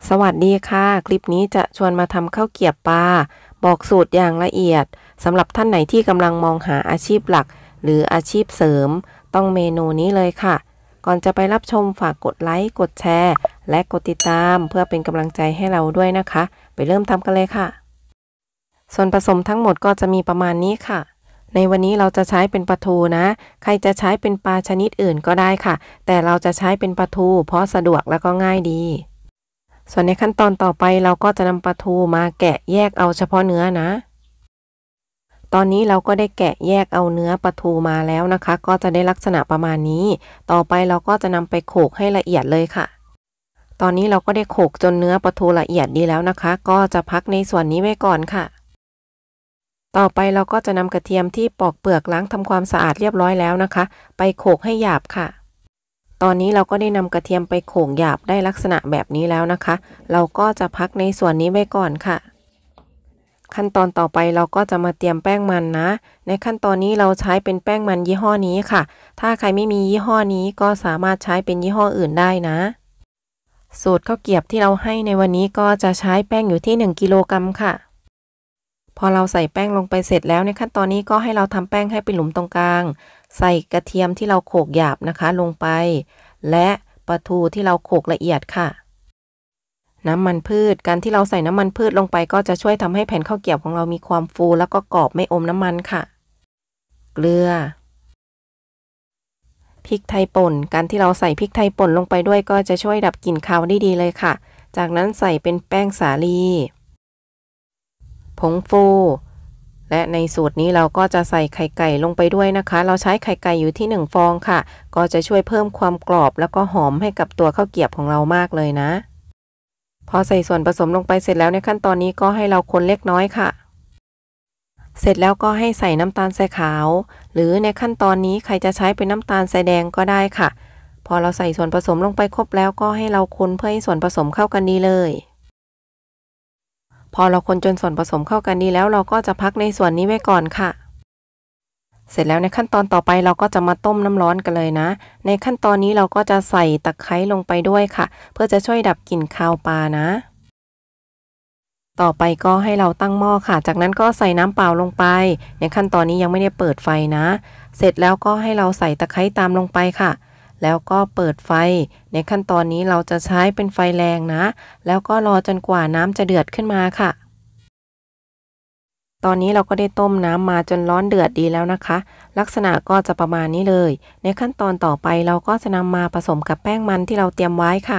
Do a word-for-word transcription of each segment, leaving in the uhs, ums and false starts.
สวัสดีค่ะคลิปนี้จะชวนมาทำข้าวเกรี๊ยบปลาบอกสูตรอย่างละเอียดสำหรับท่านไหนที่กำลังมองหาอาชีพหลักหรืออาชีพเสริมต้องเมนูนี้เลยค่ะก่อนจะไปรับชมฝากกดไลค์กดแชร์และกดติดตามเพื่อเป็นกำลังใจให้เราด้วยนะคะไปเริ่มทำกันเลยค่ะส่วนผสมทั้งหมดก็จะมีประมาณนี้ค่ะในวันนี้เราจะใช้เป็นปลาทูนะใครจะใช้เป็นปลาชนิดอื่นก็ได้ค่ะแต่เราจะใช้เป็นปลาทูเพราะสะดวกและก็ง่ายดีส่วนในขั้นตอนต่อไปเราก็จะนำปลาทูมาแกะแยกเอาเฉพาะเนื้อนะตอนนี้เราก็ได้แกะแยกเอาเนื้อปลาทูมาแล้วนะคะก็จะได้ลักษณะประมาณนี้ต่อไปเราก็จะนำไปโขลกให้ละเอียดเลยค่ะตอนนี้เราก็ได้โขลกจนเนื้อปลาทูละเอียดดีแล้วนะคะก็จะพักในส่วนนี้ไว้ก่อนค่ะต่อไปเราก็จะนำกระเทียมที่ปอกเปลือกล้างทำความสะอาดเรียบร้อยแล้วนะคะไปโขลกให้หยาบค่ะตอนนี้เราก็ได้นำกระเทียมไปโขลกหยาบได้ลักษณะแบบนี้แล้วนะคะเราก็จะพักในส่วนนี้ไว้ก่อนค่ะขั้นตอนต่อไปเราก็จะมาเตรียมแป้งมันนะในขั้นตอนนี้เราใช้เป็นแป้งมันยี่ห้อนี้ค่ะถ้าใครไม่มียี่ห้อนี้ก็สามารถใช้เป็นยี่ห้ออื่นได้นะสูตรข้าวเกรี๊ยบที่เราให้ในวันนี้ก็จะใช้แป้งอยู่ที่หนึ่งกิโลกรัมค่ะพอเราใส่แป้งลงไปเสร็จแล้วในขั้นตอนนี้ก็ให้เราทำแป้งให้เป็นหลุมตรงกลางใส่กระเทียมที่เราโขลกหยาบนะคะลงไปและปลาทูที่เราโขลกละเอียดค่ะน้ำมันพืชการที่เราใส่น้ำมันพืชลงไปก็จะช่วยทำให้แผ่นข้าวเกรี๊ยบของเรามีความฟูแล้วก็กรอบไม่อมน้ำมันค่ะเกลือพริกไทยป่นการที่เราใส่พริกไทยป่นลงไปด้วยก็จะช่วยดับกลิ่นคาวได้ดีเลยค่ะจากนั้นใส่เป็นแป้งสาลีผงฟูและในสูตรนี้เราก็จะใส่ไข่ไก่ลงไปด้วยนะคะเราใช้ไข่ไก่อยู่ที่หนึ่งฟองค่ะก็จะช่วยเพิ่มความกรอบแล้วก็หอมให้กับตัวข้าวเกรี๊ยบของเรามากเลยนะพอใส่ส่วนผสมลงไปเสร็จแล้วในขั้นตอนนี้ก็ให้เราคนเล็กน้อยค่ะเสร็จแล้วก็ให้ใส่น้ำตาลทรายขาวหรือในขั้นตอนนี้ใครจะใช้เป็นน้ำตาลทรายแดงก็ได้ค่ะพอเราใส่ส่วนผสมลงไปครบแล้วก็ให้เราคนเพื่อให้ส่วนผสมเข้ากันดีเลยพอเราคนจนส่วนผสมเข้ากันดีแล้วเราก็จะพักในส่วนนี้ไว้ก่อนค่ะเสร็จแล้วในขั้นตอนต่อไปเราก็จะมาต้มน้ำร้อนกันเลยนะในขั้นตอนนี้เราก็จะใส่ตะไคร้ลงไปด้วยค่ะเพื่อจะช่วยดับกลิ่นคาวปลานะต่อไปก็ให้เราตั้งหม้อค่ะจากนั้นก็ใส่น้ำเปล่าลงไปในขั้นตอนนี้ยังไม่ได้เปิดไฟนะเสร็จแล้วก็ให้เราใส่ตะไคร้ตามลงไปค่ะแล้วก็เปิดไฟในขั้นตอนนี้เราจะใช้เป็นไฟแรงนะแล้วก็รอจนกว่าน้ำจะเดือดขึ้นมาค่ะตอนนี้เราก็ได้ต้มน้ำมาจนร้อนเดือดดีแล้วนะคะลักษณะก็จะประมาณนี้เลยในขั้นตอนต่อไปเราก็จะนำมาผสมกับแป้งมันที่เราเตรียมไว้ค่ะ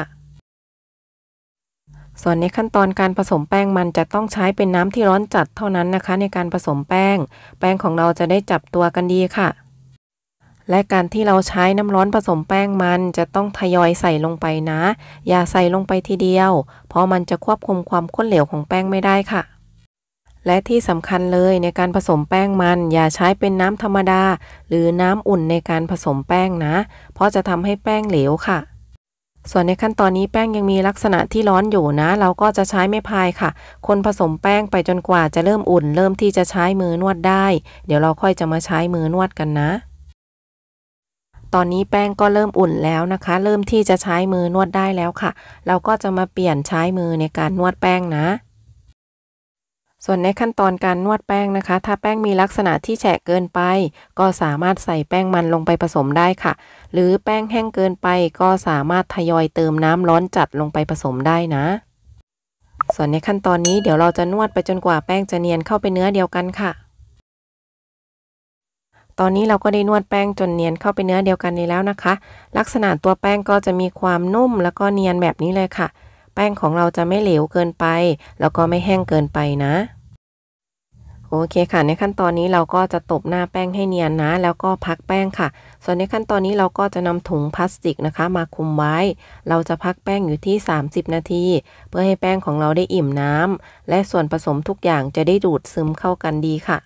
ส่วนในขั้นตอนการผสมแป้งมันจะต้องใช้เป็นน้ำที่ร้อนจัดเท่านั้นนะคะในการผสมแป้งแป้งของเราจะได้จับตัวกันดีค่ะและการที่เราใช้น้ำร้อนผสมแป้งมันจะต้องทยอยใส่ลงไปนะอย่าใส่ลงไปทีเดียวเพราะมันจะควบคุมความข้นเหลวของแป้งไม่ได้ค่ะและที่สำคัญเลยในการผสมแป้งมันอย่าใช้เป็นน้ำธรรมดาหรือน้ำอุ่นในการผสมแป้งนะเพราะจะทำให้แป้งเหลวค่ะส่วนในขั้นตอนนี้แป้งยังมีลักษณะที่ร้อนอยู่นะเราก็จะใช้ไม้พายค่ะคนผสมแป้งไปจนกว่าจะเริ่มอุ่นเริ่มที่จะใช้มือนวดได้เดี๋ยวเราค่อยจะมาใช้มือนวดกันนะตอนนี้แป้งก็เริ่มอุ่นแล้วนะคะเริ่มที่จะใช้มือนวดได้แล้วค่ะเราก็จะมาเปลี่ยนใช้มือในการนวดแป้งนะส่วนในขั้นตอนการนวดแป้งนะคะถ้าแป้งมีลักษณะที่แฉะเกินไปก็สามารถใส่แป้งมันลงไปผสมได้ค่ะหรือแป้งแห้งเกินไปก็สามารถทยอยเติมน้ำร้อนจัดลงไปผสมได้นะส่วนในขั้นตอนนี้เดี๋ยวเราจะนวดไปจนกว่าแป้งจะเนียนเข้าไปเนื้อเดียวกันค่ะตอนนี้เราก็ได้นวดแป้งจนเนียนเข้าไปเนื้อเดียวกันนี้แล้วนะคะลักษณะตัวแป้งก็จะมีความนุ่มแล้วก็เนียนแบบนี้เลยค่ะแป้งของเราจะไม่เหลวเกินไปแล้วก็ไม่แห้งเกินไปนะโอเคค่ะในขั้นตอนนี้เราก็จะตบหน้าแป้งให้เนียนนะแล้วก็พักแป้งค่ะส่วนในขั้นตอนนี้เราก็จะนำถุงพลาสติกนะคะมาคลุมไว้เราจะพักแป้งอยู่ที่สามสิบนาทีเพื่อให้แป้งของเราได้อิ่มน้ำและส่วนผสมทุกอย่างจะได้ดูดซึมเข้ากันดีค่ะ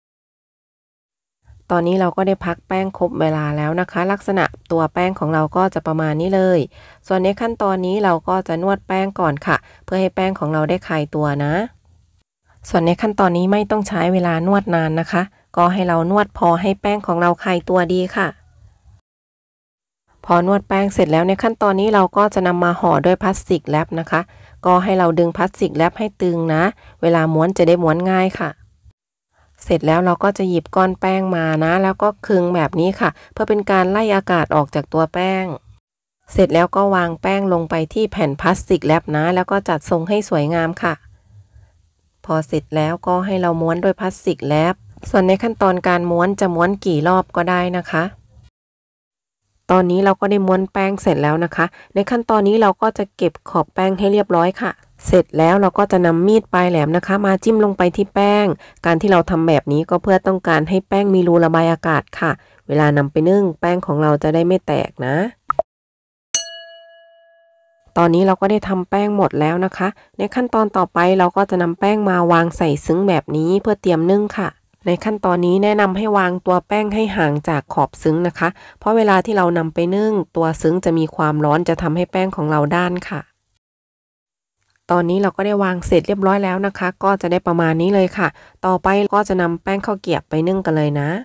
ตอนนี้เราก็ได้พักแป้งครบเวลาแล้วนะคะลักษณะตัวแป้งของเราก็จะประมาณนี้เลยส่วนในขั้นตอนนี้เราก็จะนวดแป้งก่อนค่ะเพื่อให้แป้งของเราได้คลายตัวนะส่วนในขั้นตอนนี้ไม่ต้องใช้เวลานวดนานนะคะก็ให้เรานวดพอให้แป้งของเราคลายตัวดีค่ะพพอนวดแป้งเสร็จแล้วในขั้นตอนนี้เราก็จะนำมาห่อด้วยพลาสติกแรปนะคะก็ให้เราดึงพลาสติกแรปให้ตึงนะเวลาม้วนจะได้ม้วนง่ายค่ะเสร็จแล้วเราก็จะหยิบก้อนแป้งมานะแล้วก็คลึงแบบนี้ค่ะเพื่อเป็นการไล่อากาศออกจากตัวแป้งเสร็จแล้วก็วางแป้งลงไปที่แผ่นพลาสติกแรปนะแล้วก็จัดทรงให้สวยงามค่ะพอเสร็จแล้วก็ให้เราม้วนด้วยพลาสติกแรปส่วนในขั้นตอนการม้วนจะม้วนกี่รอบก็ได้นะคะตอนนี้เราก็ได้ม้วนแป้งเสร็จแล้วนะคะในขั้นตอนนี้เราก็จะเก็บขอบแป้งให้เรียบร้อยค่ะเสร็จแล้วเราก็จะนำมีดปลายแหลมนะคะมาจิ้มลงไปที่แป้งการที่เราทำแบบนี้ก็เพื่อต้องการให้แป้งมีรูระบายอากาศค่ะเวลานำไปนึ่งแป้งของเราจะได้ไม่แตกนะตอนนี้เราก็ได้ทำแป้งหมดแล้วนะคะในขั้นตอนต่อไปเราก็จะนำแป้งมาวางใส่ซึ้งแบบนี้เพื่อเตรียมนึ่งค่ะในขั้นตอนนี้แนะนำให้วางตัวแป้งให้ห่างจากขอบซึ้งนะคะเพราะเวลาที่เรานำไปนึ่งตัวซึ้งจะมีความร้อนจะทำให้แป้งของเราด้านค่ะตอนนี้เราก็ได้วางเสร็จเรียบร้อยแล้วนะคะก็จะได้ประมาณนี้เลยค่ะต่อไปก็จะนำแป้งข้าวเกรี๊ยบไปนึ่งกันเลยนะ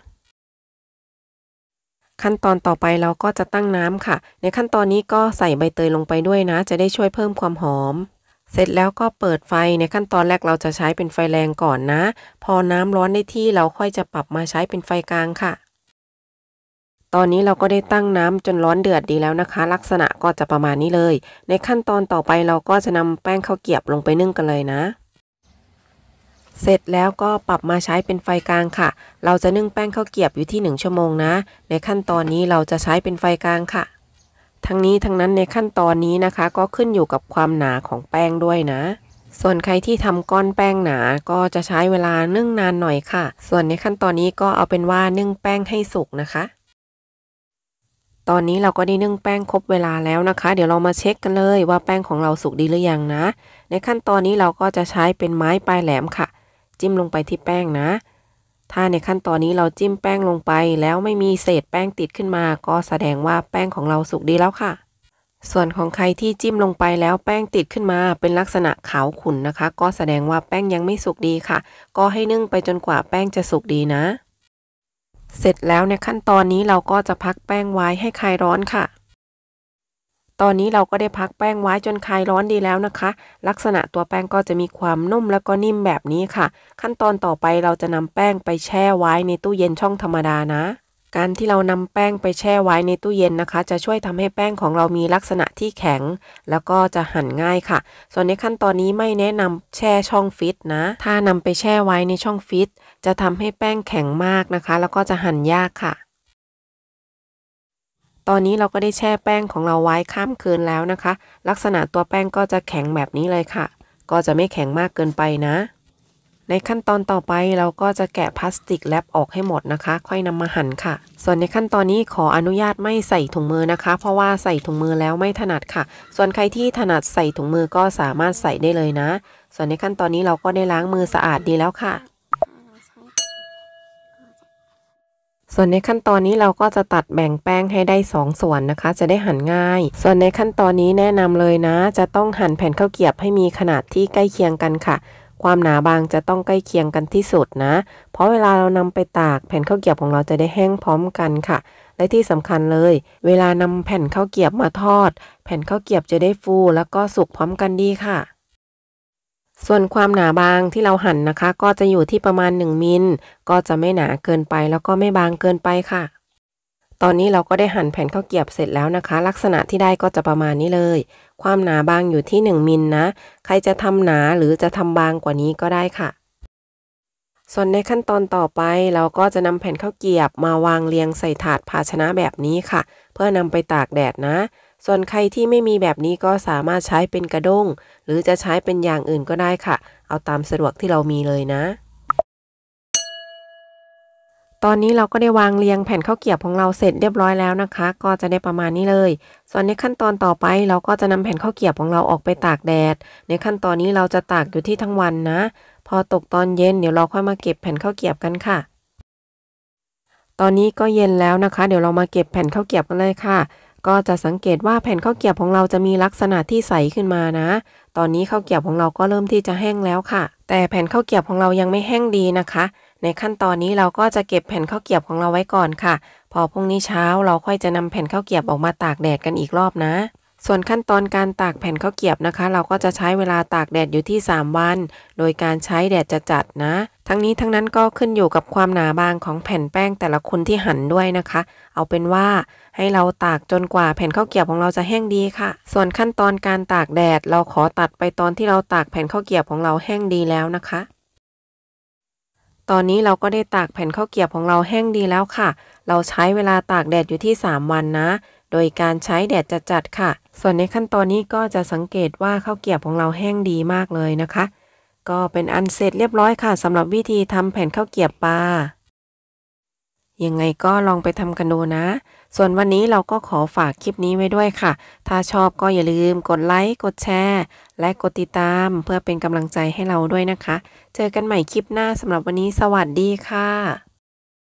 ขั้นตอนต่อไปเราก็จะตั้งน้ำค่ะในขั้นตอนนี้ก็ใส่ใบเตยลงไปด้วยนะจะได้ช่วยเพิ่มความหอมเสร็จแล้วก็เปิดไฟในขั้นตอนแรกเราจะใช้เป็นไฟแรงก่อนนะพอน้ำร้อนได้ที่เราค่อยจะปรับมาใช้เป็นไฟกลางค่ะตอนนี้เราก็ได้ตั้งน้ำจนร้อนเดือดดีแล้วนะคะลักษณะก็จะประมาณนี้เลยในขั้นตอนต่อไปเราก็จะนำแป้งข้าวเกรี๊ยบลงไปนึ่งกันเลยนะเสร็จแล้วก็ปรับมาใช้เป็นไฟกลางค่ะเราจะนึ่งแป้งข้าวเกรี๊ยบอยู่ที่หนึ่งชั่วโมงนะในขั้นตอนนี้เราจะใช้เป็นไฟกลางค่ะทั้งนี้ทั้งนั้นในขั้นตอนนี้นะคะก็ขึ้นอยู่กับความหนาของแป้งด้วยนะส่วนใครที่ทำก้อนแป้งหนาก็จะใช้เวลานึ่งนานหน่อยค่ะส่วนในขั้นตอนนี้ก็เอาเป็นว่านึ่งแป้งให้สุกนะคะตอนนี้เราก็ได้นึ่งแป้งครบเวลาแล้วนะคะเดี๋ยวเรามาเช็คกันเลยว่าแป้งของเราสุกดีหรือยังนะในขั้นตอนนี้เราก็จะใช้เป็นไม้ปลายแหลมค่ะจิ้มลงไปที่แป้งนะถ้าในขั้นตอนนี้เราจิ้มแป้งลงไปแล้วไม่มีเศษแป้งติดขึ้นมาก็แสดงว่าแป้งของเราสุกดีแล้วค่ะส่วนของใครที่จิ้มลงไปแล้วแป้งติดขึ้นมาเป็นลักษณะขาวขุ่นนะคะก็แสดงว่าแป้งยังไม่สุกดีค่ะก็ให้นึ่งไปจนกว่าแป้งจะสุกดีนะเสร็จแล้วในขั้นตอนนี้เราก็จะพักแป้งไว้ให้คลายร้อนค่ะตอนนี้เราก็ได้พักแป้งไว้จนคลายร้อนดีแล้วนะคะลักษณะตัวแป้งก็จะมีความนุ่มแล้วก็นิ่มแบบนี้ค่ะขั้นตอนต่อไปเราจะนำแป้งไปแช่ไว้ในตู้เย็นช่องธรรมดานะการที่เรานำแป้งไปแช่ไว้ในตู้เย็นนะคะจะช่วยทำให้แป้งของเรามีลักษณะที่แข็งแล้วก็จะหั่นง่ายค่ะส่วนในขั้นตอนนี้ไม่แนะนำแช่ช่องฟิตนะถ้านำไปแช่ไว้ในช่องฟิตจะทำให้แป้งแข็งมากนะคะแล้วก็จะหั่นยากค่ะตอนนี้เราก็ได้แช่แป้งของเราไว้ข้ามคืนแล้วนะคะลักษณะตัวแป้งก็จะแข็งแบบนี้เลยค่ะก็จะไม่แข็งมากเกินไปนะในขั้นตอนต่อไปเราก็จะแกะพลาสติกแรปออกให้หมดนะคะค่อยนำมาหั่นค่ะส่วนในขั้นตอนนี้ขออนุญาตไม่ใส่ถุงมือนะคะเพราะว่าใส่ถุงมือแล้วไม่ถนัดค่ะส่วนใครที่ถนัดใส่ถุงมือก็สามารถใส่ได้เลยนะส่วนในขั้นตอนนี้เราก็ได้ล้างมือสะอาดดีแล้วค่ะส่วนในขั้นตอนนี้เราก็จะตัดแบ่งแป้งให้ได้สองส่วนนะคะจะได้หั่นง่ายส่วนในขั้นตอนนี้แนะนำเลยนะจะต้องหั่นแผ่นข้าวเกรี๊ยบให้มีขนาดที่ใกล้เคียงกันค่ะความหนาบางจะต้องใกล้เคียงกันที่สุดนะเพราะเวลาเรานำไปตากแผ่นข้าวเกรี๊ยบของเราจะได้แห้งพร้อมกันค่ะและที่สำคัญเลยเวลานำแผ่นข้าวเกรี๊ยบมาทอดแผ่นข้าวเกรี๊ยบจะได้ฟูแล้วก็สุกพร้อมกันดีค่ะส่วนความหนาบางที่เราหั่นนะคะก็จะอยู่ที่ประมาณหนึ่งมิลก็จะไม่หนาเกินไปแล้วก็ไม่บางเกินไปค่ะตอนนี้เราก็ได้หั่นแผ่นข้าวเกรี๊ยบเสร็จแล้วนะคะลักษณะที่ได้ก็จะประมาณนี้เลยความหนาบางอยู่ที่หนึ่งมิลนะใครจะทำหนาหรือจะทำบางกว่านี้ก็ได้ค่ะส่วนในขั้นตอนต่อไปเราก็จะนำแผ่นข้าวเกรี๊ยบมาวางเรียงใส่ถาดภาชนะแบบนี้ค่ะเพื่อนำไปตากแดดนะส่วนใครที่ไม่มีแบบนี้ก็สามารถใช้เป็นกระด้งหรือจะใช้เป็นอย่างอื่นก็ได้ค่ะเอาตามสะดวกที่เรามีเลยนะตอนนี้เราก็ได้วางเรียงแผ่นข้าวเกรี๊ยบของเราเสร็จเรียบร้อยแล้วนะคะก็จะได้ประมาณนี้เลยส่วนในขั้นตอนต่อไปเราก็จะนำแผ่นข้าวเกรี๊ยบของเราออกไปตากแดดในขั้นตอนนี้เราจะตากอยู่ที่ทั้งวันนะพอตกตอนเย็นเดี๋ยวเราค่อยมาเก็บแผ่นข้าวเกรี๊ยบกันค่ะตอนนี้ก็เย็นแล้วนะคะเดี๋ยวเรามาเก็บแผ่นข้าวเกรี๊ยบกันเลยค่ะก็จะสังเกตว่าแผ่นข้าวเกรี๊ยบของเราจะมีลักษณะที่ใสขึ้นมานะตอนนี้ข้าวเกรี๊ยบของเราก็เริ่มที่จะแห้งแล้วค่ะแต่แผ่นข้าวเกรี๊ยบของเรายังไม่แห้งดีนะคะในขั้นตอนนี้เราก็จะเก็บแผ่นข้าวเกรี๊ยบของเราไว้ก่อนค่ะพอพรุ่งนี้เช้าเราค่อยจะนำแผ่นข้าวเกรียบออกมาตากแดดกันอีกรอบนะส่วนขั้นตอนการตากแผ่นข้าวเกรียบนะคะ เราก็จะใช้เวลาตากแดดอยู่ที่สามวันโดยการใช้แดดจัดๆนะทั้งนี้ทั้งนั้นก็ขึ้นอยู่กับความหนาบางของแผ่นแป้งแต่ละคนที่หั่นด้วยนะคะเอาเป็นว่าให้เราตากจนกว่าแผ่นข้าวเกรียบของเราจะแห้งดีค่ะส่วนขั้นตอนการตากแดดเราขอตัดไปตอนที่เราตากแผ่นข้าวเกรียบของเราแห้งดีแล้วนะคะตอนนี้เราก็ได้ตากแผ่นข้าวเกรียบของเราแห้งดีแล้วค่ะเราใช้เวลาตากแดดอยู่ที่สามวันนะโดยการใช้แดดจัดๆค่ะส่วนในขั้นตอนนี้ก็จะสังเกตว่าข้าวเกรียบของเราแห้งดีมากเลยนะคะก็เป็นอันเสร็จเรียบร้อยค่ะสำหรับวิธีทำแผ่นข้าวเกรียบปลายังไงก็ลองไปทำกันดูนะส่วนวันนี้เราก็ขอฝากคลิปนี้ไว้ด้วยค่ะถ้าชอบก็อย่าลืมกดไลค์กดแชร์และกดติดตามเพื่อเป็นกำลังใจให้เราด้วยนะคะเจอกันใหม่คลิปหน้าสำหรับวันนี้สวัสดีค่ะ